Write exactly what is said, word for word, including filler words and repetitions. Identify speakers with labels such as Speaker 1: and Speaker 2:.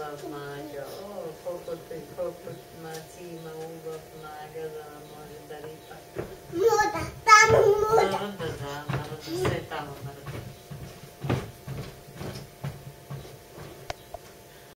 Speaker 1: mágia. Oh, koliko ti, koliko maci ima ugov maga da vam može da ripa.
Speaker 2: Moda, tamo moda.
Speaker 1: Naravno da da, naravno sve tamo.